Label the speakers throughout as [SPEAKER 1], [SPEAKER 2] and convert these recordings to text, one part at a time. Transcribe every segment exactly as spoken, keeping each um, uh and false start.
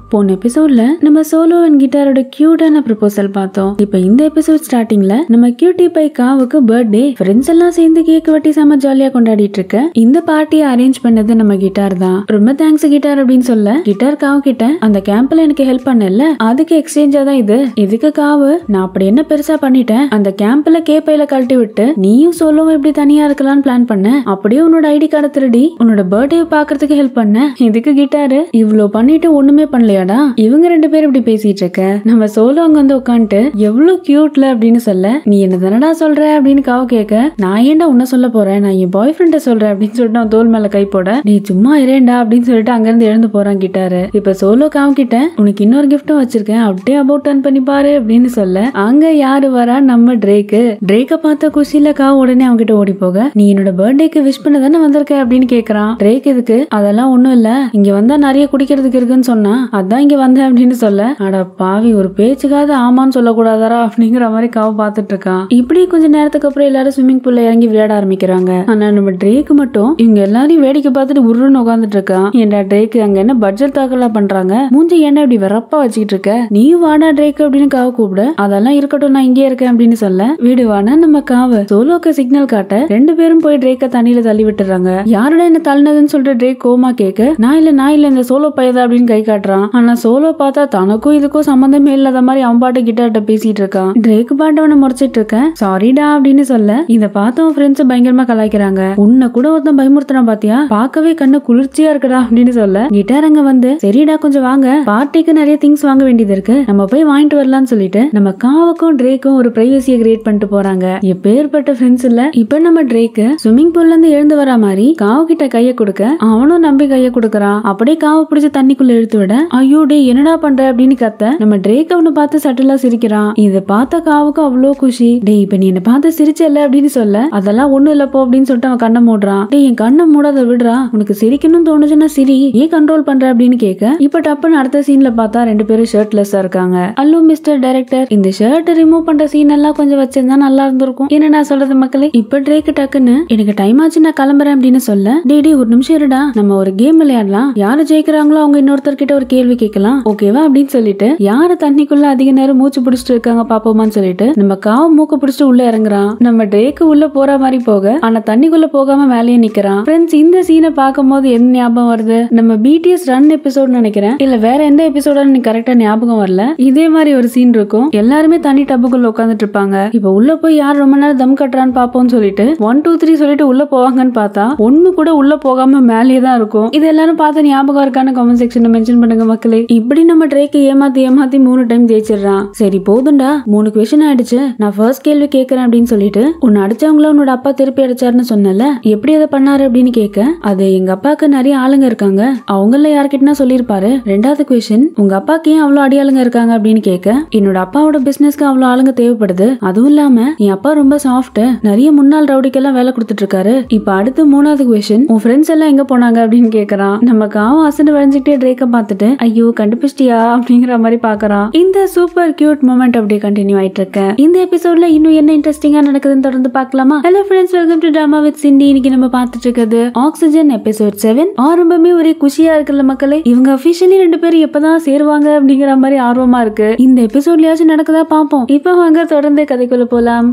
[SPEAKER 1] போன எபிசோட்ல நம்ம சோலோ அண்ட் கிட்டாரோட கியூட்டான ப்ரொபோசல் பார்த்தோம். இப்ப இந்த எபிசோட் ஸ்டார்டிங்ல நம்ம கியூட்டி பை காவுக்கு பர்த்டே ஃப்ரெண்ட்ஸ் எல்லாம் சேர்ந்து கேக் வெட்டி செம ஜாலியா கொண்டாடிட்டு இருக்க இந்த பார்ட்டியை அரேஞ்ச் பண்ணது நம்ம கிட்டார் தான். ரொம்ப தேங்க்ஸ் கிட்டார் அப்படின்னு சொல்ல கிட்டார் காவு கிட்ட அந்த கேம்ப்ல எனக்கு ஹெல்ப் பண்ணல அதுக்கு எக்ஸ்சேஞ்சா தான் இது. இதுக்கு காவு நான் அப்படி என்ன பெருசா பண்ணிட்டேன், அந்த கேம்ப்ல கேப்பையில கழட்டி விட்டு நீயும் சோலோவும் எப்படி தனியா இருக்கலாம்னு பிளான் பண்ண, அப்படியே உன்னோட ஐடி கார்டை திருடி உன்னோட பர்த்டே பாக்குறதுக்கு ஹெல்ப் பண்ண. இதுக்கு கிட்டாரு இவ்வளவு பண்ணிட்டு ஒண்ணுமே பண்ணலையாடா, இவங்க ரெண்டு பேரும் இப்படி பேசிட்டு இருக்க. நம்ம சோலோ அங்க வந்து உட்காந்துட்டு எவ்வளவு கியூட்ல அப்படின்னு சொல்ல நீ என்ன தானடா சொல்ற அப்படின்னு காவு கேட்க, நான் ஏன்டா உன்ன சொல்ல போறேன், நான் என் பாய் ஃப்ரெண்ட சொல்றேன் அப்படின்னு சொல்லிட்டு அவன் தோல் மேல கை போட நீ சும்மா இரேண்டா அப்படின்னு சொல்லிட்டு அங்க இருந்து எழுந்து போறான் கிட்டாரு. இப்ப சோலோ காவு கிட்ட உனக்கு இன்னொரு கிஃப்டும் வச்சிருக்கேன் அப்படியே அபவுட் டர்ன் பண்ணி பாரு அப்படின்னு சொல்ல அங்க யாரு வரா, நம்ம ட்ரேக்கு. ட்ரேக்க பார்த்த குஷில காவு உடனே அவங்க கிட்ட ஓடி போக நீ என்னோட பர்த்டேக்கு விஷ் பண்ண தானே வந்திருக்க அப்படின்னு கேக்குறான். ட்ரேக் இதுக்கு அதெல்லாம் ஒண்ணும் இல்ல, இங்க வந்தா நிறைய குடிக்கிறதுக்கு இருக்குன்னு சொன்னா அதான் இங்க வந்தேன் அப்படின்னு சொல்ல அட பாவி ஒரு பேச்சுக்காவது ஆமான்னு சொல்லக்கூடாதாரா அப்படிங்கிற மாதிரி காவு பாத்துட்டு இருக்கான். இப்படி கொஞ்ச நேரத்துக்கு அப்புறம் எல்லாரும் ஸ்விம்மிங் பூல்ல இறங்கி விளையாட ஆரம்பிக்கிறாங்க. ஆனா நம்ம ட்ரேக்கு மட்டும் இவங்க எல்லாரையும் வேடிக்கை பார்த்துட்டு உருன்னு உட்காந்துட்டு இருக்கான். ஏன்டா ட்ரேக்கு அங்க என்ன பட்ஜெட் தாக்கலா பண்றாங்க, மூஞ்சி என்ன இப்படி வரப்பா வச்சுக்கிட்டு இருக்க, நீயும் வாடா ட்ரேக்கு அப்படின்னு காவு கூப்பிட அதெல்லாம் இருக்கட்டும் நான் இங்கே இருக்கேன் அப்படின்னு சொல்ல வீடுவானா நம்ம காவு சோலோக்கு சிக்னல் காட்ட ரெண்டு பேரும் போய் ட்ரேக்க தண்ணியில தள்ளி விட்டுறாங்க. யாரோட என்ன தள்ளினதுன்னு சொல்லிட்டு ட்ரேக் கோமா கேட்க நான் இல்ல நான் இல்ல இந்த சோலோ பையதா அப்படின்னு கை காட்டுறான். ஆனா சோலோ பார்த்தா தனக்கும் இதுக்கும் சம்பந்தமே இல்லாத மாதிரி அவன் பாட்டு கிட்டார்ட்ட பேசிட்டு இருக்கான். ட்ரேக் பாட்டவனை முறைச்சிட்டு இருக்கேன் சாரிடா அப்படின்னு சொல்ல இத பார்த்தவன் ஃப்ரெண்ட்ஸ் பயங்கரமா கலாய்க்கிறாங்க. உன்னை கூட ஒருத்தன் பயமுறுத்துறான் பாத்தியா, பார்க்கவே கண்ணு குளிர்ச்சியா இருக்குடா அப்படின்னு சொல்ல கிட்டார் அங்க வந்து சரிடா கொஞ்சம் வாங்க பார்ட்டிக்கு நிறைய திங்ஸ் வாங்க வேண்டியது இருக்கு நம்ம போய் வாங்கிட்டு வரலாம்னு சொல்லிட்டு நம்ம காவுக்கும் ட்ரேக்கும் ஒரு பிரைவசியை கிரியேட் பண்ணிட்டு போறாங்க. எப்பேற்பட்ட ஃப்ரெண்ட்ஸ் இல்ல. இப்ப நம்ம ட்ரேக்கு ஸ்விம்மிங் பூல்ல இருந்து எழுந்து வர மாதிரி காவு கிட்ட கைய கொடுக்க அவனும் நம்பி கைய கொடுக்கறான். அப்படியே காவு பிடிச்ச தண்ணிக்குள்ள இழுத்து விட ஐயோ டே என்னடா பண்ற அப்படின்னு கத்த நம்ம ட்ரேக் அவனை பார்த்து சட்டலா சிரிக்கிறான். இத பார்த்த காவுக்கு அவ்வளோ குஷி. டே இப்ப நீ என்ன பார்த்து சிரிச்சல அப்படின்னு சொல்ல அதெல்லாம் ஒண்ணு இல்ல போ அப்படின்னு சொல்லிட்டு அவன் கண்ணை மூடுறான். டே என் கண்ணை மூடாத விடுறா, உனக்கு சிரிக்கணும்னு தோணுச்சுன்னா சிரி, ஏன் கண்ட்ரோல் பண்ற அப்படின்னு கேட்க இப்ப டப்புன்னு அடுத்த சீன்ல பார்த்தா ரெண்டு பேரும் ஷர்ட்லெஸ்ஸா இருக்காங்க. அல்லோ மிஸ்டர் டைரக்டர் இந்த ஷர்ட் ரிமூவ் பண்ற சீன் எல்லாம் கொஞ்சம் வச்சிருந்தா நல்லா இருந்திருக்கும். என்ன நான் சொல்றது மக்களே. இப்ப ட்ரேக் டக்குன்னு எனக்கு டைம் ஆச்சு நான் கிளம்புறேன் அப்படின்னு சொல்ல டே டே ஒரு நிமிஷம் இருடா, நம்ம ஒரு கேம் விளையாடலாம், யாரு ஜெயிக்கிறாங்களோ அவங்க இன்னொருத்தர் கிட்ட ஒரு கேள்வி கேட்கலாம் ஓகேவா அப்படின்னு சொல்லிட்டு யாரு தண்ணிக்குள்ள அதிக நேரம் மூச்சு பிடிச்சிட்டு இருக்காங்க பாப்போமான்னு சொல்லிட்டு நம்ம காவு மூக்க பிடிச்சிட்டு உள்ள இறங்குறான். நம்ம ட்ரேக்கு உள்ள போற மாதிரி போக ஆனா தண்ணிக்குள்ள போகாம மேலேயே நிக்கிறான். ஃப்ரெண்ட்ஸ் இந்த சீனை பார்க்கும் போது என்ன ஞாபகம் வருது, நம்ம பிடிஎஸ் ரன் எபிசோட் நினைக்கிறேன், இல்ல வேற எந்த எபிசோட கரெக்டா ஞாபகம் வரல. இதே மாதிரி ஒரு சீன் இருக்கும், எல்லாருமே தண்ணி டப்புக்குள்ள உட்காந்துட்டு இருப்பாங்க. இப்ப உள்ள போய் யார் ரொம்ப நேரம் தம் கட்டுறான்னு பாப்போம்னு சொல்லிட்டு ஒன் டூ த்ரீ சொல்லிட்டு உள்ள போவாங்கன்னு பார்த்தா ஒண்ணு கூட உள்ள போகாம மேலேயே தான் இருக்கும். இது எல்லாரும் பார்த்து ஞாபகம் இருக்கான்னு கமெண்ட் செக்ஷன்ல மென்ஷன் பண்ணுங்க மக்களே. இப்படி நம்ம ட்ரேக்கு ஏமாத்தி ஏமாத்தி மூணு டைம் ஜெயிச்சிடறான். சரி போதுண்டா மூணு கொஸ்டின் ஆயிடுச்சு, நான் ஃபர்ஸ்ட் கேள்வி கேட்கறேன் அப்படின்னு சொல்லிட்டு உன்னை அடிச்சவங்கள உன்னோட அப்பா திருப்பி அடிச்சாருன்னு சொன்னல, எப்படி அதை பண்ணாரு அப்படின்னு கேட்க அது எங்க அப்பாவுக்கு நிறைய ஆளுங்க இருக்காங்க அவங்கள யார்கிட்டனா சொல்லிருப்பாரு. ரெண்டாவது கொஸ்டின் உங்க அப்பாக்கு ஏன் அவ்வளவு அடியாளுங்க இருக்காங்க அப்படின்னு கேட்க என்னோட அப்பாவோட பிசினஸ்க்கு அவ்வளவு ஆளுங்க தேவைப்படுது, அதுவும் இல்லாம என் அப்பா ரொம்ப சாஃப்ட், நிறைய முன்னாள் ரவுடிக்கெல்லாம் வேலை கொடுத்துட்டு இருக்காரு. இப்ப அடுத்து மூணாவது கொஸ்டின் உன் ஃப்ரெண்ட்ஸ் எல்லாம் எங்க போனாங்க அப்படின்னு கேக்குறான். நம்ம காவும் அசந்து வளைஞ்சுக்கிட்டே ட்ரேக்க பார்த்துட்டு ஐயோ கண்டுபிடிச்சிட்டியா அப்படிங்கிற மாதிரி பாக்குறான். இந்த சூப்பர் கியூட் மொமெண்ட் அப்படியே கண்டினியூ ஆயிட்டு இருக்கு. இந்த எபிசோட்ல இன்னும் என்ன இன்ட்ரெஸ்டிங்கா நடக்குதுன்னு தொடர்ந்து பார்க்கலாமா. Hello friends, welcome to drama with Cindy. இன்னைக்கு நம்ம பார்த்துட்டு இருக்கிறது ஆக்சிஜன் எபிசோட் செவன். ஆரம்பமே ஒரே குஷியா இருக்குல்ல மக்களே. இவங்க அபிஷியலி ரெண்டு பேரும் எப்பதான் சேருவாங்க அப்படிங்கிற மாதிரி ஆர்வமா இருக்கு. இந்த எபிசோட்லயாச்சும் நடக்குதா பாப்போம். இப்ப வாங்க தொடர்ந்து கதைக்குள்ள போலாம்.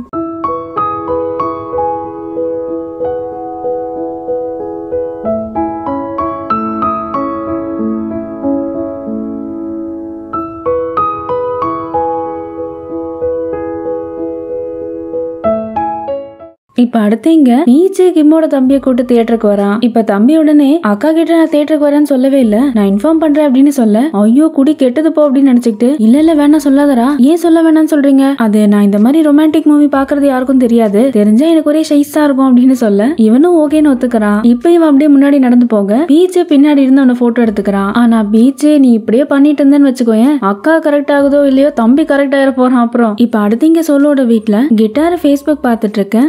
[SPEAKER 1] இப்ப அடுத்து இங்க நீச்சு கிம்மோட தம்பியை கூட்டு தியேட்டருக்கு வரான். இப்ப தம்பி உடனே அக்கா கிட்ட நான் தியேட்டருக்கு வரேன்னு சொல்லவே இல்ல, நான் இன்ஃபார்ம் பண்றேன் அப்படின்னு சொல்ல ஐயோ குடி கெட்டது போ அப்படின்னு நினைச்சுக்கிட்டு இல்ல இல்ல வேணாம் சொல்லாதரா, ஏன் சொல்ல வேணாம்னு சொல்றீங்க, அது நான் இந்த மாதிரி ரொமான்டிக் மூவி பாக்குறது யாருக்கும் தெரியாது, தெரிஞ்சா எனக்கு ஒரே ஷைஸா இருக்கும் அப்படின்னு சொல்ல இவனும் ஓகேன்னு ஒத்துக்கிறான். இப்ப இவன் அப்படியே முன்னாடி நடந்து போக பீச் பின்னாடி இருந்து அவனை போட்டோ எடுத்துக்கிறான். ஆனா பீச் நீ இப்படியே பண்ணிட்டு இருந்தேன்னு வச்சுக்கோயேன் அக்கா கரெக்ட் ஆகுதோ இல்லையோ தம்பி கரெக்ட் ஆயிர போறான். அப்புறம் இப்ப அடுத்து இங்க சோலோட வீட்டுல கிட்டார் ஃபேஸ்புக் பாத்துட்டு இருக்கேன். அதுல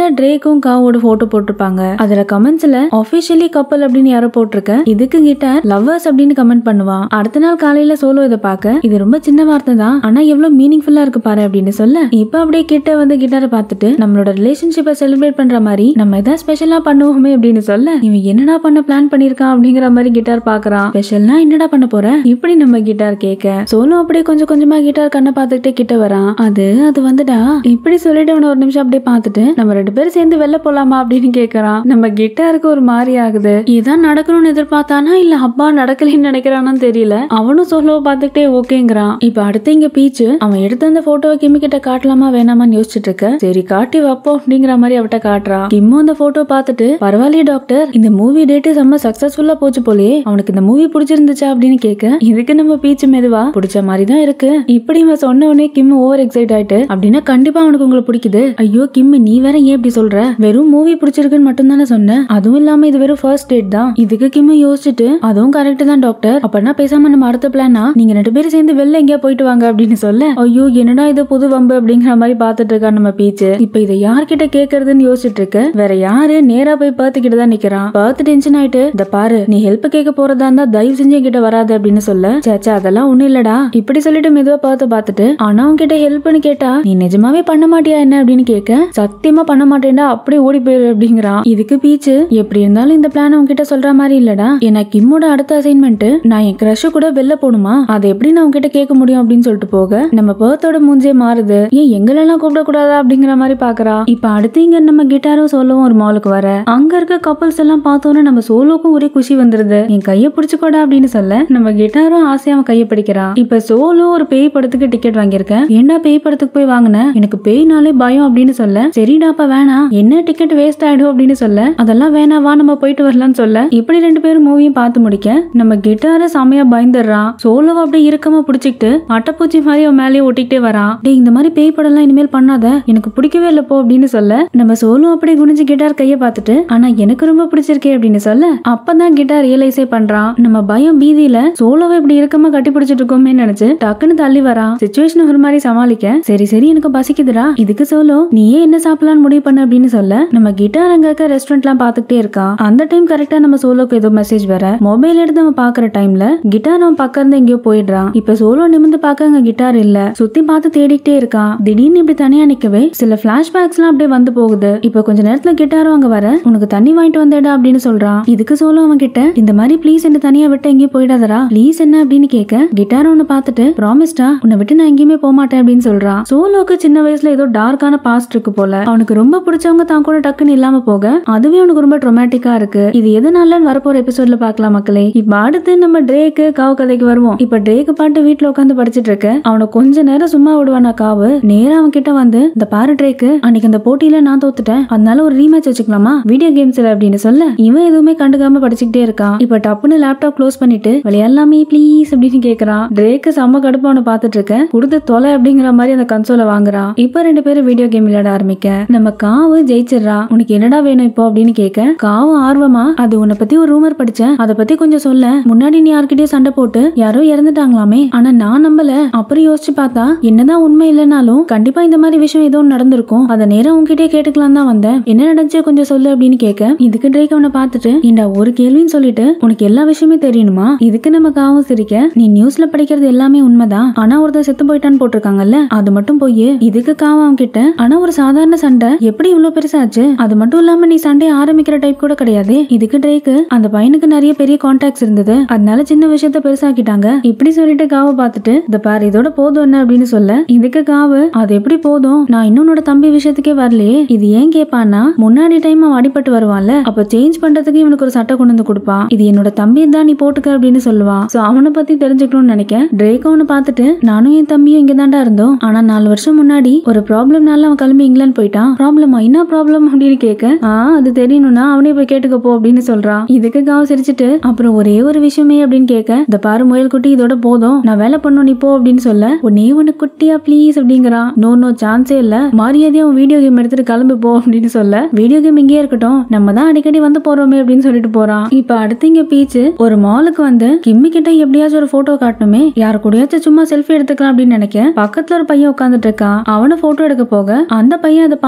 [SPEAKER 1] அதுல ட்ரேக்கும் காவோட போட்டோ போட்டிருப்பாங்க. அதுல கமெண்ட்ஸ்ல ஆஃபிஷியலி கப்பல் அப்படின்னு யாரோ போட்டிருக்க. இதுக்கு கிட்டார் லவ்வர்ஸ் அப்படின்னு கமெண்ட் பண்ணுவான். அடுத்த நாள் காலையில சோலோ இதை பார்க்க இது ரொம்ப சின்ன வார்த்தை தான், ஆனா எவ்வளவு மீனிங்ஃபுல்லா இருக்கு பாரு அப்படின்னு சொல்ல, இப்ப அப்படியே கிட்ட வந்து கிட்டாரை பார்த்துட்டு நம்மளோட ரிலேஷன்ஷிப்பை செலிப்ரேட் பண்ற மாதிரி நம்ம ஏதாவது ஸ்பெஷலா பண்ணுவோமே அப்படின்னு சொல்ல, இவன் என்னடா பண்ண பிளான் பண்ணிருக்கான் அப்படிங்கிற மாதிரி கிட்டார் பாக்குறான். ஸ்பெஷல்னா என்னடா பண்ண போற இப்படி நம்ம கிட்டார் கேட்க, சோலோ அப்படியே கொஞ்சம் கொஞ்சமா கிட்டார் கண்ணை பார்த்துக்கிட்டே கிட்ட வரான். அது அது வந்துடா இப்படி சொல்லிட்டு அவன ஒரு நிமிஷம் அப்படியே பார்த்துட்டு நம்ம ரெண்டு பேரும் சேர்ந்து வெளில போலாமா அப்படின்னு கேக்குறான். நம்ம கிட்டாருக்கு ஒரு மாதிரி ஆகுது. இதான் நடக்கணும்னு எதிர்பார்த்தானா இல்ல அப்பா நடக்கலன்னு நினைக்கிறானான்னு தெரியல. அவனும் சோலோவை பார்த்துக்கிட்டே ஓகேங்கிறான். இப்ப அடுத்து இங்க பீச்சு அவன் எடுத்த அந்த போட்டோவை கிம்மி கிட்ட காட்டலாமா வேணாமான்னு யோசிச்சுட்டு இருக்க. சரி காட்டி வைப்போம் அப்படிங்கிற மாதிரி அவட்ட காட்டுறா. கிம்மு அந்த போட்டோ பார்த்துட்டு பரவாயில்லையே டாக்டர், இந்த மூவி டேட் செம்ம சக்சஸ்ஃபுல்லா போச்சு போலயே, அவனுக்கு இந்த மூவி பிடிச்சிருந்துச்சா அப்படின்னு கேட்க, இதுக்கு நம்ம பீச்சு மெதுவா பிடிச்ச மாதிரி தான் இருக்கு. இப்படி இவன் சொன்ன உடனே கிம் ஓவர் எக்ஸைட் ஆயிட்டு, அப்படின்னா கண்டிப்பா அவனுக்கு உங்களை பிடிக்குது. ஐயோ கிம் நீ வேற ஏன் இப்படி சொல்ற, வெறும் மூவி பிடிச்சிருக்குன்னு மட்டும் தானே சொன்ன, அதுவும் இல்லாம இது வெறும் ஃபர்ஸ்ட் டேட் தான். இதுக்கு கிம் யோசிச்சுட்டு அதுவும் கரெக்ட் தான் டாக்டர், அப்படின்னா பேசாம நம்ம அடுத்த பிளானா நீங்க ரெண்டு பேரும் சேர்ந்து வெளில எங்கேயா போயிட்டு வாங்க அப்படின்னு சொல்ல, ஐயோ என்னடா இது புது வம்பு அப்படிங்கிற மாதிரி பாத்துட்டு இருக்கா நம்ம பீச்சு. இப்ப இதை யார்கிட்ட கேக்குறதுன்னு யோசிச்சுட்டு இருக்கு. வேற யாரு, நேரா போய் பார்த்து கிட்ட தான் நிக்கிறான். பார்த்து டென்ஷன் ஆயிட்டு, இந்த பாரு நீ ஹெல்ப் கேட்க போறதா இருந்தா தயவு செஞ்சு கிட்ட வராது அப்படின்னு சொல்ல, சேச்சா அதெல்லாம் ஒண்ணு இல்லடா இப்படி சொல்லிட்டு மெதுவா பார்த்து பார்த்துட்டு, ஆனா அவங்க கிட்ட ஹெல்ப்னு கேட்டா நீ நிஜமாவே பண்ண மாட்டியா என்ன அப்படின்னு கேட்க, சத்தியமா பண்ண மாட்டேன்டா அப்படியே ஓடி போயிரு அப்படிங்கிறான். இதுக்கு பீச்சு எப்படி இருந்தாலும் இந்த பிளான் அவங்க கிட்ட சொல்ற மாதிரி இல்லடா, ஏன்னா கிம்மோட அடுத்த அசைன்மெண்ட் நான் என் கிரஷ் கூட வெளில போகணுமா, அதை எப்படி நான் அவங்க கிட்ட கேட்க முடியும் அப்படின்னு சொல்லிட்டு போக, நம்ம பர்த்தோட மூஞ்சே மாறுது. ஏன் எங்களெல்லாம் கூப்பிட கூடாதா அப்படிங்கிற மாதிரி பாக்குறா. இப்ப அடுத்து இங்க நம்ம கிட்டாரும் சோலோவும் ஒரு மாலுக்கு வர, அங்க இருக்க கப்பல்ஸ் எல்லாம் பார்த்தோன்னு நம்ம சோலோக்கும் ஒரே குஷி வந்துருது. என் கைய பிடிச்சுக்கோடா அப்படின்னு சொல்ல, நம்ம கிட்டாரும் ஆசையா கைய பிடிக்கிறா. இப்ப சோலோ ஒரு பேய் படத்துக்கு டிக்கெட் வாங்கியிருக்கேன், ஏண்டா பேய் படத்துக்கு போய் வாங்கின, எனக்கு பேய்னாலே பயம் அப்படின்னு சொல்ல, சரிடாப்பா வேணாம் என்ன டிக்கெட் வேஸ்ட் ஆயிடும் அப்படின்னு சொல்ல, அதெல்லாம் வேணா வா நம்ம போயிட்டு வரலாம்னு சொல்ல, இப்படி ரெண்டு பேரும் மூவியும் பார்த்து முடிக்க நம்ம கிட்டார செமையா பயந்துடுறான். சோலோவை அப்படியே இறுக்கமா பிடிச்சிக்கிட்டு அட்டைப்பூச்சி மாதிரி அவன் மேலேயே ஒட்டிக்கிட்டே வரான். டேய் இந்த மாதிரி பேய் படம் எல்லாம் இனிமேல் பண்ணாத, எனக்கு பிடிக்கவே இல்ல போ அப்படின்னு சொல்ல, நம்ம சோலோ அப்படியே குனிஞ்சு கிட்டார் கைய பார்த்துட்டு, ஆனா எனக்கு ரொம்ப பிடிச்சிருக்கே அப்படின்னு சொல்ல, அப்பதான் கிட்டார் ரியலைஸே பண்றான். நம்ம பயம் பீதியில சோலோவை இப்படி இறுக்கமா கட்டி பிடிச்சிட்டு இருக்கோமே நினைச்சு டக்குன்னு தள்ளி வரான். சிச்சுவேஷன் ஒரு மாதிரி சமாளிக்க, சரி சரி எனக்கு பசிக்குதுடா, இதுக்கு சோலோ நீயே என்ன சாப்பிடலான்னு முடிவு பண்ண அப்படின்னு சொல்ல, நம்ம கிட்டார் அங்க இருக்க ரெஸ்டாரண்ட் எல்லாம் பாத்துக்கிட்டே இருக்கான். அந்த டைம் கரெக்டா நம்ம சோலோக்கு ஏதோ மெசேஜ் வர, மொபைல் எடுத்து அவன் பாக்குற டைம்ல கிட்டார் அவன் பக்கம் இருந்து எங்கேயோ போயிடுறான். இப்ப சோலோ நிமிந்து பாக்க அங்க கிட்டார் இல்ல, சுத்தி பார்த்து தேடிக்கிட்டே இருக்கான். திடீர்னு இப்படி தனியா நிக்கவே சில பிளாஷ்பேக்ஸ் எல்லாம் அப்படியே வந்து போகுது. இப்ப கொஞ்ச நேரத்துல கிட்டாரும் அங்க வர, உனக்கு தண்ணி வாங்கிட்டு வந்தேடா அப்படின்னு சொல்றான். இதுக்கு சோலோ அவன் கிட்ட, இந்த மாதிரி ப்ளீஸ் என்ன தனியா விட்டு எங்கேயும் போயிடாதரா ப்ளீஸ் என்ன அப்படின்னு கேட்க, கிட்டார் ஒன்னு பார்த்துட்டு ப்ராமிஸ்டா உன்னை விட்டு நான் எங்கேயுமே போக மாட்டேன் அப்படின்னு சொல்றான். சோலோக்கு சின்ன வயசுல ஏதோ டார்க்கான பாஸ்ட் இருக்கு போல, அவனுக்கு ரொம்ப பிடிச்சவங்க தான் கூட டக்குன்னு இல்லாம போக அதுவே அவனுக்கு ரொம்ப ட்ரோமேட்டிக்கா இருக்கு. இது எதனாலன்னு வரப்போற எபிசோட்ல பாக்கலாம் மக்களே. இப்ப அடுத்து நம்ம ட்ரேக்கு காவு கதைக்கு வருவோம். இப்ப ட்ரேக்கு பாட்டு வீட்டுல உட்காந்து படிச்சிட்டு இருக்க, அவனை கொஞ்ச நேரம் சும்மா விடுவானா காவு, நேரா அவன் கிட்ட வந்து, இந்த பாரு ட்ரேக்கு அன்னைக்கு அந்த போட்டியில நான் தோத்துட்டேன், அதனால ஒரு ரீமேட்ச் வச்சுக்கலாமா வீடியோ கேம்ஸ்ல அப்படின்னு சொல்ல, இவன் எதுவுமே கண்டுக்காம படிச்சுக்கிட்டே இருக்கான். இப்ப டப்புன்னு லேப்டாப் க்ளோஸ் பண்ணிட்டு விளையாடலாமே ப்ளீஸ் அப்படின்னு கேக்குறான். ட்ரேக்கு செம்ம கடுப்பு அவனை பாத்துட்டு இருக்க, கொடுத்து தொலை அப்படிங்கிற மாதிரி அந்த கன்சோலை வாங்குறான். இப்ப ரெண்டு பேரும் வீடியோ கேம் விளையாட ஆரம்பிக்க, நம்ம காவு ஜெயிச்சிடறா. உனக்கு என்னடா வேணும் இப்போ அப்படின்னு கேட்க, காவு ஆர்வமா, அது உன்னை பத்தி ஒரு ரூமர் படிச்சேன், அதை பத்தி கொஞ்சம் சொல்ல, முன்னாடி நீ யார்கிட்டயும் சண்டை போட்டு யாரோ இறந்துட்டாங்களாமே, ஆனா நான் நம்பல, அப்புறம் யோசிச்சு பார்த்தா என்னதான் உண்மை இல்லைனாலும் கண்டிப்பா இந்த மாதிரி விஷயம் ஏதோ நடந்திருக்கும், அதை நேரம் உன்கிட்டே கேட்டுக்கலாம் தான் வந்தேன், என்ன நடந்துச்சு கொஞ்சம் சொல்லு அப்படின்னு கேட்க, இதுக்கு ட்ரேக் அவனை பார்த்துட்டு, இந்த ஒரு கேள்வின்னு சொல்லிட்டு உனக்கு எல்லா விஷயமே தெரியணுமா, இதுக்கு நம்ம காவும் சிரிக்க, நீ நியூஸ்ல படிக்கிறது எல்லாமே உண்மைதான், ஆனா ஒருத்தர் செத்து போயிட்டான்னு போட்டிருக்காங்கல்ல அது மட்டும் போய், இதுக்கு காவம் கிட்ட, ஆனா ஒரு சாதாரண சண்டை எப்படி இவ்வளவு பெருசாச்சு, அது மட்டும் இல்லாம நீ சண்டை ஆரம்பிக்கிற டைப் கூட கிடையாது. இதுக்கு ட்ரேக்கு அந்த பையனுக்கு நிறைய பெரிய கான்டாக்ட்ஸ் இருந்தது, அதனால சின்ன விஷயத்த பெருசாக்கிட்டாங்க இப்படி சொல்லிட்டு காவை பார்த்துட்டு, இந்த பாரு இதோட போதும் என்ன அப்படின்னு சொல்ல, இதுக்கு காவு, அது எப்படி போதும், நான் இன்னொன்னோட தம்பி விஷயத்துக்கே வரலையே, இது ஏன் கேட்பான்னா, முன்னாடி டைம் அவன் அடிபட்டு வருவான்ல, அப்ப சேஞ்ச் பண்றதுக்கு இவனுக்கு ஒரு சட்டை கொண்டு வந்து கொடுப்பான், இது என்னோட தம்பி தான் நீ போட்டுக்க அப்படின்னு சொல்லுவான். சோ அவனை பத்தி தெரிஞ்சுக்கணும்னு நினைக்க, ட்ரேக் அவனை பார்த்துட்டு, நானும் என் தம்பியும் இங்க தாண்டா இருந்தோம், ஆனா நாலு வருஷம் முன்னாடி ஒரு ப்ராப்ளம்னால அவன் கிளம்பி இங்கிலாந்து போயிட்டான், ப்ராப்ளமா என்ன ப்ராப்ளம் அப்படின்னு கேட்க, ஆ அது தெரியணும்னா அவனே போய் கேட்டுக்க போ அப்படின்னு சொல்றான். இதுக்கு காவு சிரிச்சுட்டு, அப்புறம் ஒரே ஒரு விஷயமே அப்படின்னு கேட்க, இந்த பாரு முயல் குட்டி இதோட போதும், நான் வேலை பண்ணும் நீ போ அப்படின்னு சொல்ல, ஒன்னே ஒன்னு குட்டியா ப்ளீஸ் அப்படிங்கிறான். நோ நோ சான்ஸே இல்ல, மரியாதையா அவன் வீடியோ கேம் எடுத்துட்டு கிளம்பி போ அப்படின்னு சொல்ல, வீடியோ கேம் இங்கே இருக்கட்டும், நம்ம தான் அடிக்கடி வந்து போறோமே அப்படின்னு சொல்லிட்டு போறான். இப்ப அடுத்து இங்க பீச்சு ஒரு மாலுக்கு வந்து கிம்மி கிட்ட எப்படியாச்சும் ஒரு போட்டோ காட்டணுமே, யாரு கூடயாச்சும் சும்மா செல்ஃபி எடுத்துக்கலாம் அப்படின்னு நினைக்க, பக்கத்துல ஒரு பையன் உட்காந்துட்டு இருக்கான். அவனை போட்டோ எடுக்க போக அந்த பையன் அதை பார்த்து எழுந்து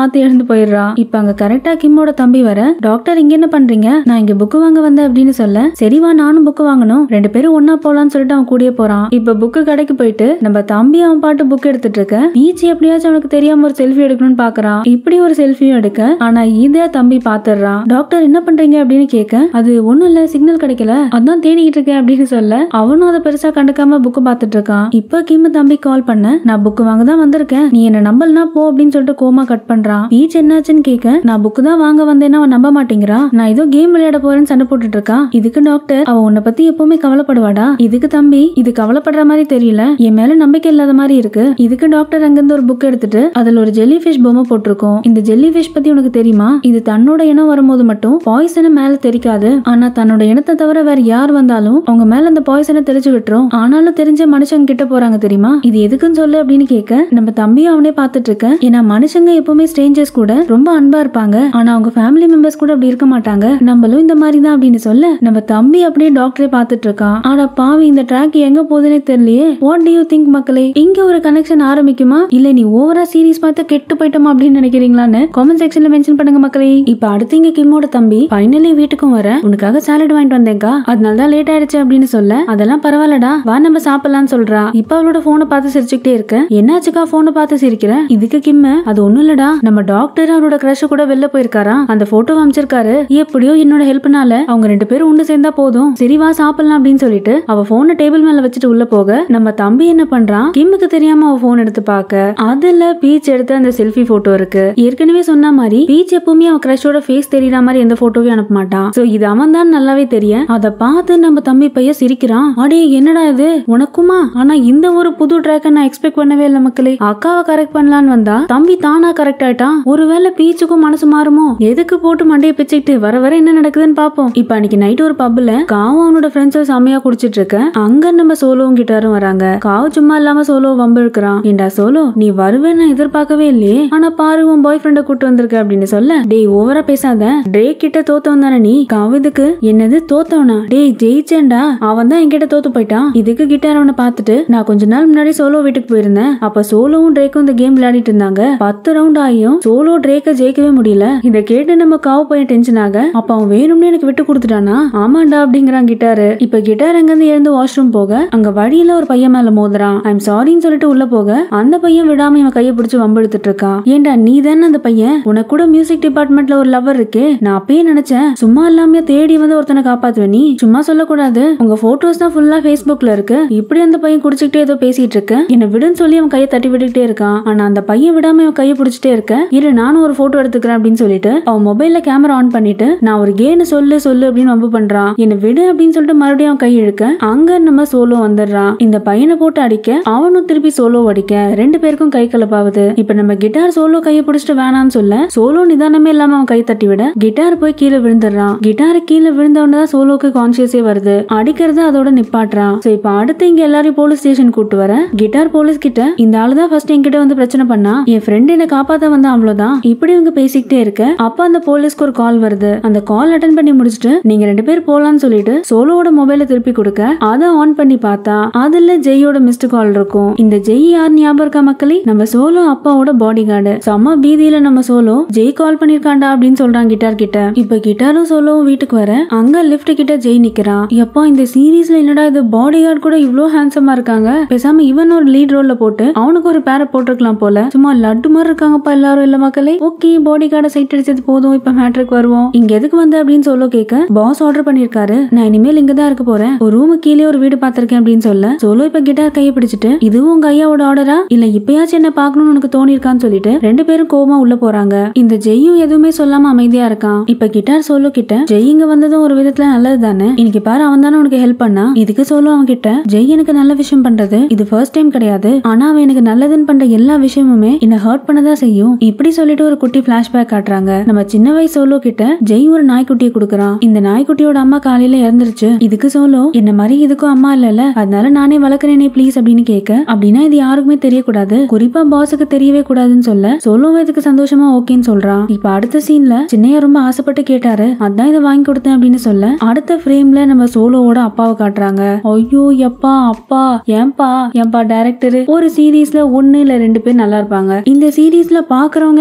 [SPEAKER 1] போயிடுறா. இப்ப அங்க கரெக்டா கிம்மோட தம்பி வர, டாக்டர் இங்க என்ன பண்றீங்க, நான் இங்க புக்கு வாங்க வந்தேன் அப்படின்னு சொல்ல, சரிவா நானும் புக்கு வாங்கணும், ரெண்டு பேரும் ஒன்னா போலான்னு சொல்லிட்டு அவன் கூடயே போறான். இப்ப புக்கு கடைக்கு போயிட்டு நம்ம தம்பி அவன் பாட்டு புக் எடுத்துட்டு இருக்க, பீச் எப்படியாச்சும் அவனுக்கு தெரியாம ஒரு செல்ஃபி எடுக்கணும்னு பாக்குறான். இப்படி ஒரு செல்ஃபியும் எடுக்க, ஆனா இத தம்பி பாத்துறான். டாக்டர் என்ன பண்றீங்க அப்படின்னு கேட்க, அது ஒண்ணும் இல்ல, சிக்னல் கிடைக்கல, அதான் தேடிக்கிட்டு இருக்கேன் அப்படின்னு சொல்ல, அவனும் அதை பெருசா கண்டுக்காம புக்கு பாத்துட்டு இருக்கான். இப்ப கிம் தம்பி கால் பண்ண, நான் புக்கு வாங்க தான் வந்திருக்கேன், நீ என்ன நம்பலனா போ அப்படின்னு சொல்லிட்டு கோமா கட் பண்றான். பீச் என்னாச்சுன்னு கேட்க, நான் புக்கு தான் வாங்க வந்தேன்னா அவன் நம்ப மாட்டேங்கிறா, நான் ஏதோ கேம் விளையாட போறேன்னு சண்டை போட்டுட்டு இருக்கான். இதுக்கு டாக்டர், அவ உன்னை பத்தி எப்பவுமே கவலைப்படுவாடா. இதுக்கு தம்பி, இது கவலைப்படுற மாதிரி தெரியல, என் மேல நம்பிக்கை இல்லாத மாதிரி இருக்கு. இதுக்கு டாக்டர் அங்கிருந்து ஒரு புக் எடுத்துட்டு அதுல ஒரு ஜெல்லி ஃபிஷ் பொம்மை போட்டிருக்கோம். இந்த ஜெல்லி ஃபிஷ் பத்தி உனக்கு தெரியுமா, இது தன்னோட இனம் வரும்போது மட்டும் பாய்சனை மேல தெரிக்காது, ஆனா தன்னோட இனத்தை தவிர வேற யார் வந்தாலும் அவங்க மேல அந்த பாய்சனை தெளிச்சு விட்டுரும். ஆனாலும் தெரிஞ்ச மனுஷங்க கிட்ட போறாங்க தெரியுமா, இது எதுக்குன்னு சொல்லு அப்படின்னு கேட்க, நம்ம தம்பியும் அவனே பாத்துட்டு இருக்க. ஏன்னா மனுஷங்க எப்பவுமே ஸ்ட்ரேஞ்சர்ஸ் கூட ரொம்ப அன்பா இருப்பாங்க, ஆனா அவங்க ஃபேமிலி மெம்பர்ஸ் கூட அப்படி இருக்க மாட்டாங்க, நம்மளும் இந்த மாதிரி தான் அப்படின்னு சொல்ல, நம்ம தம்பி அப்படியே டாக்டரே பாத்துட்டு இருக்கான். ஆனா பாவி, இந்த ட்ராக் எங்க போகுதுன்னே தெரியலையே. வாட் டு யூ திங்க் மக்களே, இங்க ஒரு கனெக்ஷன் ஆரம்பிக்குமா, இல்ல நீ ஓவரா சீரியஸ் பார்த்து கெட்டு போயிட்டோமா அப்படின்னு நினைக்கிறீங்களான்னு கமெண்ட் செக்ஷன்ல மென்ஷன் பண்ணுங்க மக்களே. இப்ப அடுத்து இங்க கிம்மோட தம்பி ஃபைனலி வீட்டுக்கும் வர, உனக்காக சாலட் வாங்கிட்டு வந்தேங்கா, அதனால தான் லேட் ஆயிடுச்சு அப்படின்னு சொல்ல, அதெல்லாம் பரவாயில்லடா, வா நம்ம சாப்பிடலாம்னு சொல்றா. இப்ப அவளோட போனை பார்த்து சிரிச்சுக்கிட்டே இருக்க, என்னாச்சுக்கா போனை பார்த்து சிரிக்கிற, இதுக்கு கிம்ம, அது ஒண்ணும் இல்லடா, நம்ம டாக்டர் அவரோட கிரஷ் கூட வெளில போயிருக்காரா, அந்த போட்டோ அமைச்சிருக்காரு, எப்படியோ என்னோட ஹெல்ப்னால அவங்க ரெண்டு பேரும் ஒண்ணு சேர்ந்தா போதும், சரி வா சாப்பிடலாம் அப்படின்னு சொல்லிட்டு அவ போனை டேபிள் மேல வச்சுட்டு உள்ள போக, நம்ம தம்பி என்ன பண்றான், கிம்முக்கு தெரியாம அவ போன் எடுத்து பாக்க, அதுல பீச் எடுத்த அந்த செல்ஃபி போட்டோ இருக்கு. ஏற்கனவே சொன்ன மாதிரி பீச் எப்பவுமே அவன் கிரஷோட ஃபேஸ் தெரியற மாதிரி எந்த போட்டோவையும் அனுப்ப மாட்டான். சோ இது அவன் தான் நல்லாவே தெரியும். அத பார்த்து நம்ம தம்பி பையன் சிரிக்கிறான். அடே என்னடா இது உனக்குமா, ஆனா இந்த ஒரு புது ட்ராக்க நான் எக்ஸ்பெக்ட் பண்ணவே இல்லை மக்களே. அக்காவை கரெக்ட் பண்ணலான்னு வந்தா தம்பி தானா கரெக்ட் ஆயிட்டான். ஒருவேளை பீச்சுக்கும் மனசு மாறுமோ, எதுக்கு போட்டு மண்டையை பிச்சுக்கிட்டு வர வர என்ன நடக்குதுன்னு பாப்போம். இப்ப அன்னைக்கு நைட் ஒரு பப்ல காவும் அவனோட ஃப்ரெண்ட்ஸும் செமையா குடிச்சிட்டு இருக்க, அங்க நம்ம சோலோவும் கிட்டாரும் வராங்க. காவு சும்மா இல்லாம சோலோ வம்பு இருக்கிறான். ஏண்டா சோலோ, நீ வருவேன்னு நான் எதிர்பார்க்கவே இல்லையே, ஆனா பாரு உன் பாய் ஃப்ரெண்ட கூட்டு வந்திருக்க அப்படின்னு சொல்ல, டேய் ஓவரா பேசாத, ட்ரேக் கிட்ட தோத்தவன் தானே நீ. காவிதுக்கு என்னது தோத்தவனா, டேய் ஜெயிச்சேன்டா, அவன் தான் என்கிட்ட தோத்து போயிட்டான். இதுக்கு கிட்டார் அவனை பார்த்துட்டு, நான் கொஞ்ச நாள் முன்னாடி சோலோ வீட்டுக்கு போயிருந்தேன், அப்ப சோலோவும் ட்ரேக்கும் இந்த கேம் விளையாடிட்டு இருந்தாங்க. பத்து ரவுண்ட் ஆகியும் சோலோ ட்ரேக்க ஜெயிக்கவே முடியல. இதை கேட்டு நம்ம காவு பையன் டென்ஷன் ஆக, அப்ப அவன் வேணும்னு எனக்கு விட்டு கொடுத்துட்டானா, ஆமாண்டா அப்படிங்கிறான் கிட்டாரு. இப்ப கிட்டார் அங்க இருந்து எழுந்து வாஷ்ரூம் போக, அங்க வழியில ஒரு பையன் மேல மோதுறான். ஐம் சாரின்னு சொல்லிட்டு உள்ள போக, அந்த பையன் விடாம இவன் கையை பிடிச்சு வம்பெடுத்துட்டு இருக்கான். ஏண்டா நீ தானே அந்த பையன், உனக்கு கூட மியூசிக் டிபார்ட்மெண்ட்ல ஒரு லவர் இருக்கே, நான் அப்பயே நினைச்சேன் சும்மா இல்லாம தேடி வந்து ஒருத்தனை காப்பாத்துவ, நீ சும்மா சொல்லக்கூடாது, உங்க போட்டோஸ் தான் ஃபுல்லா ஃபேஸ்புக்ல இருக்கு. இப்படி அந்த பையன் குடிச்சுக்கிட்டே ஏதோ பேசிட்டு இருக்க, என்ன விடுன்னு சொல்லி அவன் கையை தட்டி விட்டுட்டே இருக்கான். ஆனா அந்த பையன் விடாம இவன் கையை பிடிச்சிட்டே இருக்க, இரு நானும் ஒரு போட்டோ எடுத்துக்கிறேன் அப்படின்னு சொல்லிட்டு அவன் மொபைல்ல கேமரா ஆன் பண்ணிட்டு, நான் ஒரு கேன்னு சொல்லு சொல்லு அப்படின்னு வம்பு பண்றான். என்ன விடு அப்படின்னு சொல்லிட்டு மறுபடியும் அவன் கை இழுக்க, அங்க நம்ம சோலோ வந்துடுறான். இந்த பையனை போட்டு அடிக்க, அவனும் திருப்பி சோலோ அடிக்க, ரெண்டு பேருக்கும் கை கலப்பாவுது. இப்ப நம்ம கிட்டார் சோலோ கையை பிடிச்சிட்டு வேணான்னு சொல்ல, சோலோ நிதானமே இல்லாம அவன் கை தட்டி விட, கிட்டார் போய் கீழே விழுந்துடுறான். கிட்டாரு கீழே விழுந்தவனதான் சோலோக்கு கான்சியஸே வருது. அடிக்கிறது அதோட நிப்பாட்டுறான். சோ இப்ப அடுத்து இங்க எல்லாரும் போலீஸ் ஸ்டேஷன் கூட்டு வர, கிட்டார் போலீஸ் கிட்ட, இந்த ஆளுதான் ஃபர்ஸ்ட் என்கிட்ட வந்து பிரச்சனை பண்ணா, என் ஃப்ரெண்ட் என்ன காப்பாத்த வந்தா, அவ்வளவுதான். இப்படி இவங்க பேசிக்கிட்டே இருக்க, அப்ப அந்த போலீஸ்க்கு ஒரு கால் வருது. அந்த கால் அட்டன் பண்ணி முடிச்சுட்டு, நீங்க ரெண்டு பேர் போலான்னு சொல்லிட்டு சோலோவோட மொபைல திருப்பி கொடுக்க, அதை ஆன் பண்ணி பார்த்தா அதுல ஜெய்யோட மிஸ்டு கால் இருக்கும். இந்த ஜெய் யார் ஞாபகம் இருக்கா மக்களே, நம்ம சோலோ அப்பாவோட பாடி கார்டு. செம்ம பீதியில நம்ம சோலோ, ஜெய் கால் பண்ணிருக்காண்டா அப்படின்னு சொல்றான் கிட்டார் கிட்ட. இப்ப கிட்டாரும் சோலோவும் வீட்டுக்கு வர, அங்க லிப்ட் கிட்ட ஜெய் நிக்கிறான். எப்பா இந்த சீரீஸ்ல என்னடா இது, பாடி கார்டு கூட இவ்ளோ ஹேண்ட்ஸமா இருக்காங்க, பேசாம இவன் ஒரு லீட் ரோல்ல போட்டு அவனுக்கு ஒரு பேரை போட்டிருக்கலாம் போல, சும்மா லட்டு மாதிரி இருக்காங்கப்பா எல்லாரும் இல்ல மக்களே. ஓகே பாடி கார்டை சைட் அடிச்சது போதும், இப்ப மேட்ருக்கு வருவோம். இங்க எதுக்கு வந்த அப்படின்னு சோலோ கேட்க, பாஸ் ஆர்டர் பண்ணிருக்காரு, நான் இனிமேல் இங்கதான் இருக்க போறேன், ஒரு ரூமு கீழே ஒரு வீடு பாத்திருக்கேன் அப்படின்னு சொல்ல, சோலோ இப்ப கிட்டார் கையை பிடிச்சிட்டு, இதுவும் உங்க ஐயாவோட ஆர்டரா இல்ல இப்பயாச்சும் என்ன பாக்கணும்னு உனக்கு தோணி இருக்கான்னு சொல்லிட்டு ரெண்டு பேரும் கோவமா உள்ள போறாங்க. இந்த ஜெய்யும் எதுவுமே சொல்லாம அமைதியா இருக்கான். இப்ப கிட்டார் சோலோ கிட்ட, ஜெய் இங்க வந்ததும் ஒரு விதத்துல நல்லது தானே, இன்னைக்கு பாரு அவன் தானே உனக்கு ஹெல்ப் பண்ணா. இதுக்கு சோலோ அவன் கிட்ட, ஜெய் எனக்கு நல்ல விஷயம் பண்றது இது ஃபர்ஸ்ட் டைம் கிடையாது, ஆனா அவன் எனக்கு நல்லதுன்னு பண்ற எல்லா விஷயமுமே என்ன ஹர்ட் பண்ணதான் செய்யும். இப்படி சொல்லிட்டு ஒரு குட்டி பிளாஷ்பேக் காட்டுறாங்க. நம்ம சின்ன வயசு சோலோ கிட்ட ஜெய் ஒரு நாய்க்குட்டியை கொடுக்கறான். இந்த நாய்க்குட்டியோட அம்மா காலையில இறந்துருச்சு. இதுக்கு சோலோ, என்ன மாதிரி இதுக்கும் அம்மா இல்லல, அதனால நானே வளர்க்கறேனே ப்ளீஸ் அப்படின்னு கேட்க, அப்படின்னா இது யாருக்குமே தெரியக்கூடாது, குறிப்பா பாஸுக்கு தெரியவே கூடாதுன்னு சொல்ல, சோலோவும் இதுக்கு சந்தோஷமா ஓகேன்னு சொல்றான். இப்ப அடுத்த சீன்ல சின்னையா ரொம்ப ஆசைப்பட்டு கேட்டாரு, அதான் இதை வாங்கி கொடுத்தேன் அப்படின்னு சொல்ல, அடுத்த ஃப்ரேம்ல நம்ம சோலோவோட அப்பாவை காட்டுறாங்க. ஐயோ எப்பா அப்பா, ஏன்பா ஏன்பா டைரக்டர், ஒரு சீரீஸ்ல ஒன்னு இல்ல ரெண்டு பேர் நல்லா இருப்பாங்க, இந்த சீரீஸ்ல பாக்குறவங்க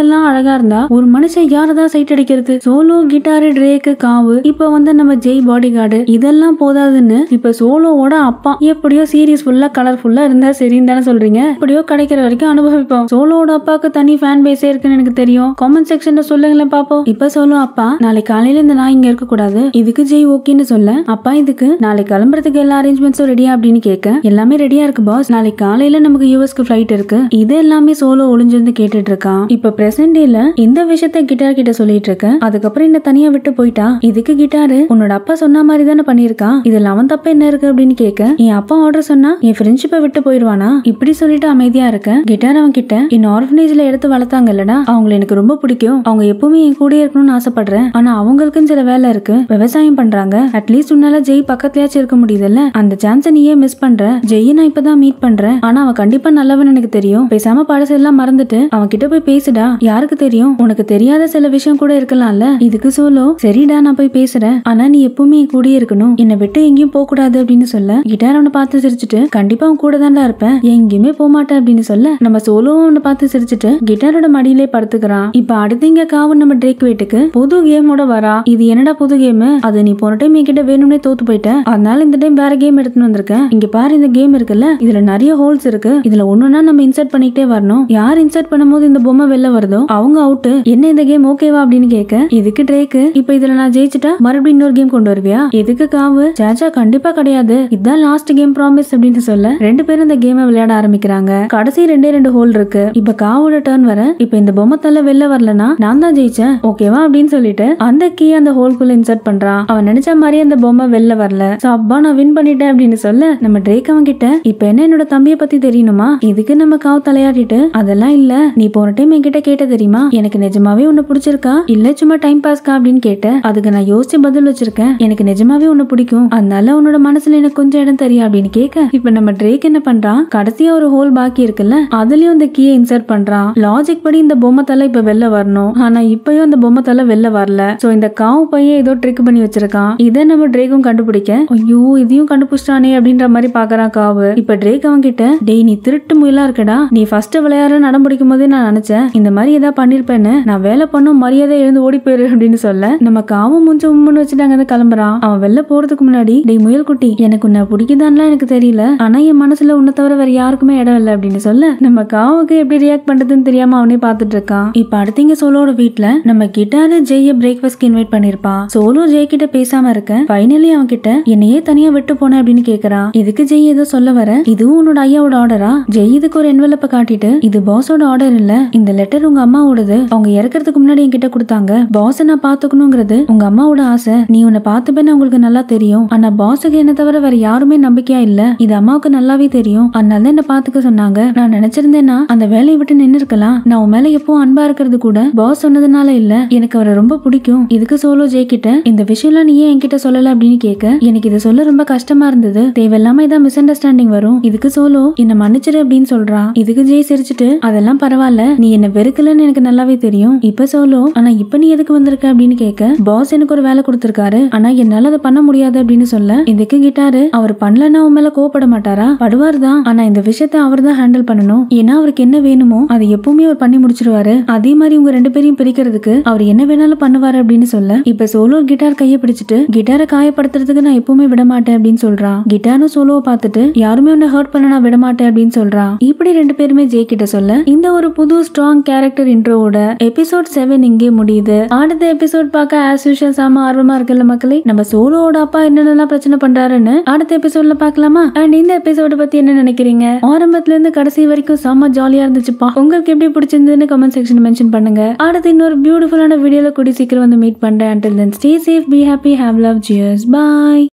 [SPEAKER 1] எல்லாம் அழகா இருந்தா ஒரு மனுஷன் யாரதான் சைட் அடிக்கிறது? சோலோ, கிட்டாரு, ட்ரேக்கு, காவு, இப்ப வந்து நம்ம ஜெய் பாடி கார்டு, இதெல்லாம் போதாதுன்னு இப்ப சோலோவோட அப்பா எப்படியோ சீரியஸ் ஃபுல்லா கலர்ஃபுல்லா இருந்தா சரின்னு தானே சொல்றீங்க? எப்படியோ கிடைக்கிற வரைக்கும் அனுபவிப்போம். சோலோவோட அப்பாவுக்கு தனி ஃபேன் பேஸே இருக்குன்னு எனக்கு தெரியும். காமெண்ட் செக்ஷன்ல சொல்லுங்களேன் பாப்போம். இப்ப சோலோ அப்பா, நாளைக்கு காலையில இந்த நான் இங்க இருக்க கூடாது, இதுக்கு ஜெய் ஓகேன்னு சொல்ல, அப்பா இதுக்கு நாளைக்கு கிளம்புறதுக்கு எல்லா அரேஞ்ச்மெண்ட்ஸும் ரெடியா அப்படின்னு கேட்க, எல்லாமே ரெடியா இருக்கு பாஸ், நாளைக்கு காலையில நமக்கு யூஎஸ்க்கு ஃபிளைட் இருக்கு, இது எல்லாமே சோலோ ஒளிஞ்சிருந்து கேட்டுட்டு இருக்கான். இப்ப பிரசன்ட் டேல இந்த விஷயத்த கிட்டார் கிட்ட சொல்லிட்டு இருக்க, அதுக்கப்புறம் இந்த தனியா விட்டு போயிட்டா, இதுக்கு கிட்டாரு உன்னோட அப்பா சொன்ன மாதிரி தானே பண்ணிருக்கான், இதுல அவன் தப்ப என்ன இருக்கு அப்படின்னு கேட்க, என் அப்பா ஆர்டர் சொன்னா என் ஃப்ரெண்ட்ஷிப்பை விட்டு போயிருவானா? இப்படி சொல்லிட்டு அமைதியா இருக்க, கிட்டார் அவன் கிட்ட என் ஆர்ஃபனேஜ்ல எடுத்து வளர்த்தாங்க இல்லடா, அவங்களை எனக்கு ரொம்ப பிடிக்கும், அவங்க எப்பவுமே என் கூட இருக்கணும்னு ஆசைப்படுறேன், ஆனா அவங்களுக்குன்னு சில வேலை இருக்கு, விவசாயம் பண்றாங்க, அட்லீஸ்ட் உன்னால ஜெய் பக்கத்துலயாச்சும் இருக்க முடியுதுல்ல, அந்த சான்ஸை நீயே மிஸ் பண்ற, ஜெய் நான் இப்பதான் மீட் பண்றேன், ஆனா அவன் கண்டிப்பா நல்லவன் எனக்கு தெரியும், பேசாம பழசெல்லாம் மறந்துட்டு அவன் கிட்ட போய் பேசுடா, யாருக்கு தெரியும் உனக்கு தெரியாத சில விஷயம் கூட இருக்கலாம்ல. இதுக்கு சோலோ, சரிடா நான் போய் பேசுறேன், ஆனா நீ எப்பவுமே என் கூடயே இருக்கணும், என்னை விட்டு எங்கேயும் போக கூடாது அப்படின்னு சொல்ல, கிட்டார் அவனை பார்த்து சிரிச்சுட்டு கண்டிப்பா அவன் கூட தான்டா இருப்பேன், எங்கேயுமே போக மாட்டேன் அப்படின்னு சொல்ல, நம்ம சோலோ அவனை பார்த்து சிரிச்சுட்டு கிட்டாரோட மடியிலே படுத்துக்கிறான். இப்ப அடுத்து இங்க காவு நம்ம ட்ரேக் வீட்டுக்கு புது கேமோட வரா. இது என்னடா புது கேம்? அது நீ போன டைம் என்கிட்ட வேணும்னே தோத்து போயிட்ட, அதனால இந்த டைம் வேற கேம் எடுத்துன்னு வந்திருக்கேன். இங்க பாரு, இந்த கேம் இருக்குல்ல, இதுல நிறைய ஹோல்ஸ் இருக்கு, இதுல ஒண்ணுன்னா நம்ம இன்சர்ட் பண்ணிக்கிட்டே வரணும், யார் இன்சர்ட் பண்ணும்போது இந்த பொம்மை வெளில வருதோ அவங்க அவுட். என்ன இந்த கேம் ஓகேவா அப்படின்னு கேட்க, இதுக்கு ட்ரேக்கு, இப்ப இதுல நான் ஜெயிச்சுட்டா மறுபடியும் இன்னொரு கேம் கொண்டு வருவியா? எதுக்கு காவு, சாச்சா கண்டிப்பா கிடையாது, இதான் லாஸ்ட் கேம் ப்ராமிஸ் அப்படின்னு சொல்ல, ரெண்டு பேரும் இந்த கேமை விளையாட ஆரம்பிக்கிறாங்க. கடைசி ரெண்டே ரெண்டு ஹோல் இருக்கு. இப்ப காவோட டர்ன் வர, இப்ப இந்த பொம்மை தள்ள வெளில வரலனா நான் தான் ஜெயிச்சேன் ஓகேவா அப்படின்னு சொல்லிட்டு அந்த கீ அந்த ஹோல்குள்ள இன்சர்ட் பண்றான். அவன் நினைச்ச மாதிரி அந்த பொம்மை வெளில வரல. சோ அப்பா நான் வின் பண்ணிட்டேன் அப்படின்னு சொல்ல, நம்ம ட்ரேக் அவன் கிட்ட, இப்ப என்ன என்னோட தம்பியை பத்தி தெரியணுமா? இதுக்கு நம்ம காவு தலையாடிட்டு, அதெல்லாம் இல்ல, நீ போன டைம் என்கிட்ட கேட்ட தெரியுமா, எனக்கு நிஜமாவே உன்னை பிடிச்சிருக்கா இல்ல சும்மா டைம் பாஸ்க்கா அப்படின்னு கேட்ட, அதுக்கு நான் யோசிச்சு பதில் வச்சிருக்கேன், எனக்கு நிஜமாவே உன்னை பிடிக்கும், அதனால உன்னோட மனசுல எனக்கு கொஞ்சம் இடம் தெரியும் அப்படின்னு கேட்க, இப்ப நம்ம ட்ரேக் என்ன பண்றான், கடைசியா ஒரு ஹோல் பாக்கி இருக்குல்ல, அதுலயும் இந்த கீயை இன்சர்ட் பண்றான். லாஜிக் படி இந்த பொம்மை தலை இப்ப வெளில வரணும், ஆனா இப்பயும் அந்த பொம்மை தலை வெளில வரல. சோ இந்த காவு பையன் ஏதோ ட்ரிக் பண்ணி வச்சிருக்கான். இதை நம்ம ட்ரேக்கும் கண்டுபிடிக்க, ஐயோ இதையும் கண்டுபிடிச்சிட்டானே அப்படின்ற மாதிரி பாக்குறான் காவு. இப்ப ட்ரேக் அவன் கிட்ட, டேய் நீ திருட்டு முயலா இருக்கடா, நீ ஃபர்ஸ்ட் விளையாட நடம் பிடிக்கும் போதே நான் நினைச்சேன் இந்த மாதிரி ஏதாவது பண்ணிருப்பேன்னு, நான் வேலை பண்ணும் மரியாதை எழுந்து ஓடி போயிரு அப்படின்னு சொல்ல, நம்ம காவும் முஞ்சு உம்முன்னு வச்சுட்டு அங்க கிளம்புறான். அவன் வெளில போறதுக்கு முன்னாடி, டேய் முயல் குட்டி, எனக்கு உன்னை பிடிக்குதான்லாம் எனக்கு தெரியல, ஆனா என் மனசுல உன்னை தவிர வேற யாருக்குமே இடம் இல்லை அப்படின்னு சொல்ல, நம்ம காவுக்கு எப்படி ரியாக்ட் பண்றதுன்னு தெரியாம அவனே பாத்துட்டு இருக்கான். இப்ப அடுத்தீங்க சோலோட வீட்டுல நம்ம கிட்டாரு ஜெய்ய பிரேக்ஃபாஸ்ட் இன்வைட் பண்ணிருப்பான். சோலோ ஜெய் கிட்ட பேசாம இருக்க, ஃபைனலி அவன் கிட்ட என்னையே தனியா விட்டு போன அப்படின்னு கேக்குறான். இதுக்கு ஜெய் ஏதோ சொல்ல வர, இதுவும் உன்னோட ஐயாவோட ஆர்டரா? ஜெய் இதுக்கு ஒரு என்வெலப்ப காட்டிட்டு, இது பாஸோட ஆர்டர் இல்ல, இந்த லெட்டர் உங்க அம்மாவோடது, அவங்க இறக்கிறதுக்கு முன்னாடி என்கிட்ட கொடுத்தாங்க, பாஸ் நான் பாத்துக்கணுங்கிறது உங்க அம்மாவோட ஆசை, நீ உன்னை பார்த்துப்பேன்னு உங்களுக்கு நல்லா தெரியும், ஆனா பாஸுக்கு என்ன தவிர வேற யாருமே நம்பிக்கையா இல்ல, இது அம்மாவுக்கு நல்லாவே தெரியும், அதனால என்ன பாத்துக்க சொன்னாங்க, நான் நினைச்சிருந்தேன்னா அந்த வேலையை விட்டு நின்னு இருக்கலாம், நான் உன் மேல எப்பவும் அன்பா இருக்கிறது கூட பாஸ் சொன்னதுனால இல்ல, எனக்கு அவரை ரொம்ப பிடிக்கும். இதுக்கு சோலோ ஜெய் கிட்ட, இந்த விஷயம்லாம் நீ ஏன் என்கிட்ட சொல்லல அப்படின்னு கேட்க, எனக்கு இதை சொல்ல ரொம்ப கஷ்டமா இருந்தது, தேவையில்லாம இதான் மிஸ் அண்டர்ஸ்டாண்டிங் வரும், இதுக்கு சோலோ என்ன மன்னிச்சிரு அப்படின்னு சொல்றான். இதுக்கு ஜெய் சிரிச்சுட்டு, அதெல்லாம் பரவாயில்ல, நீ என்ன வெறுக்கலன்னு எனக்கு நல்லாவே தெரியும். இப்ப சோலோ, ஆனா இப்ப நீ எதுக்கு வந்திருக்க அப்படின்னு கேட்க, பாஸ் எனக்கு ஒரு வேலை கொடுத்திருக்காரு, ஆனா என்னால அதை பண்ண முடியாது அப்படின்னு சொல்ல, இதுக்கு கிட்டாரு, அவர் பண்ணலன்னா உன் மேல கோவப்பட மாட்டாரா? படுவார் தான், ஆனா இந்த விஷயத்த அவர் தான் ஹேண்டில் பண்ணணும், ஏன்னா அவருக்கு என்ன வேணுமோ அதை எப்பவுமே அவர் பண்ணி முடிச்சிருவாரு, அதே மாதிரி உங்க ரெண்டு பேரையும் பிரிக்கிறதுக்கு அவர் என்ன வேணாலும் பண்ணுவாரு அப்படின்னு சொல்ல, இப்ப சோலோ கிட்டார் கையை பிடிச்சிட்டு, கிட்டாரை காயப்படுத்துறதுக்கு நான் எப்பவுமே விட மாட்டேன் அப்படின்னு சொல்றான். கிட்டாரும் சோலோவை பார்த்துட்டு, யாருமே உன்னை ஹர்ட் பண்ண நான் விட மாட்டேன் அப்படின்னு சொல்றான். இப்படி ரெண்டு பேருமே ஜெய் கிட்ட சொல்ல, இந்த ஒரு புது ஸ்ட்ராங் கேரக்டர் இன்ட்ரோவோட எபிசோட் செவன் இங்கே முடியுது. அடுத்த எபிசோட் பார்க்க ஆஸ் யூஷுவல் சாம ஆர்வமா இருக்குல்ல மக்களே. நம்ம சோலோவோட அப்பா என்னென்னலாம் பிரச்சனை பண்றாருன்னு அடுத்த எபிசோட்ல பார்க்கலாமா? அண்ட் இந்த எபிசோட பத்தி என்ன நினைக்கிறீங்க? ஆரம்பத்துல இருந்து கடைசி வரைக்கும் செம்ம ஜாலியா இருந்துச்சுப்பா. உங்களுக்கு எப்படி பிடிச்சிருந்ததுன்னு கமெண்ட் செக்ஷன் மென்ஷன் பண்ணுங்க. அடுத்து இன்னொரு பியூட்டிஃபுல்லான வீடியோல கூடி சீக்கிரம் வந்து மீட் பண்றேன். until then stay safe, be happy, have love, cheers, bye.